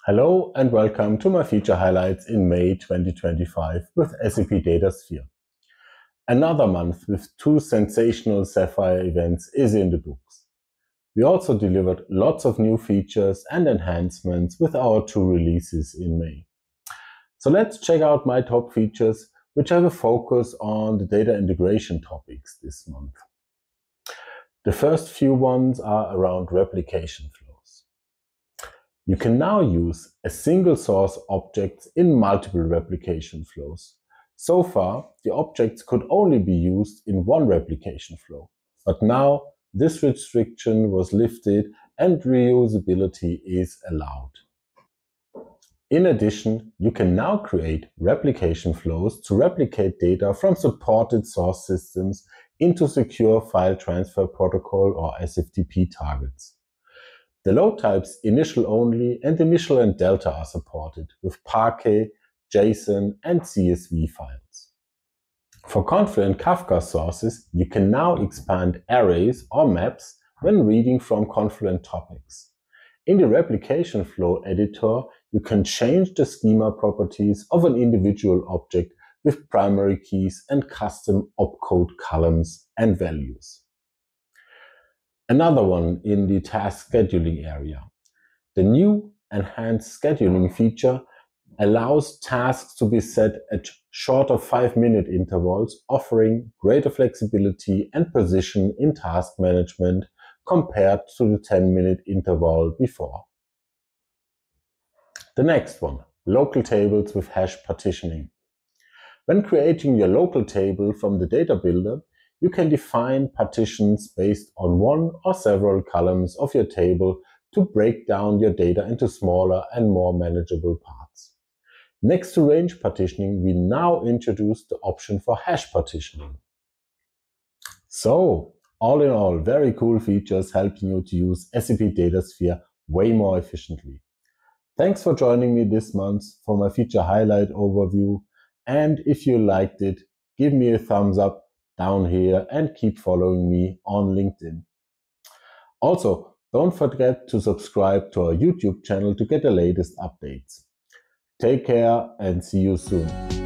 Hello and welcome to my feature highlights in May 2025 with SAP Datasphere. Another month with two sensational Sapphire events is in the books. We also delivered lots of new features and enhancements with our two releases in May. So let's check out my top features, which have a focus on the data integration topics this month. The first few ones are around replication flows. You can now use a single source object in multiple replication flows. So far, the objects could only be used in one replication flow, but now this restriction was lifted and reusability is allowed. In addition, you can now create replication flows to replicate data from supported source systems into secure file transfer protocol or SFTP targets. The load types initial only and initial and delta are supported with Parquet, JSON, and CSV files. For Confluent Kafka sources, you can now expand arrays or maps when reading from Confluent topics. In the replication flow editor, you can change the schema properties of an individual object with primary keys and custom opcode columns and values. Another one in the task scheduling area. The new enhanced scheduling feature allows tasks to be set at shorter 5-minute intervals, offering greater flexibility and precision in task management compared to the 10-minute interval before. The next one, local tables with hash partitioning. When creating your local table from the data builder, you can define partitions based on one or several columns of your table to break down your data into smaller and more manageable parts. Next to range partitioning, we now introduce the option for hash partitioning. So, all in all, very cool features helping you to use SAP Datasphere way more efficiently. Thanks for joining me this month for my feature highlight overview, and if you liked it, give me a thumbs up down here and keep following me on LinkedIn. Also, don't forget to subscribe to our YouTube channel to get the latest updates. Take care and see you soon.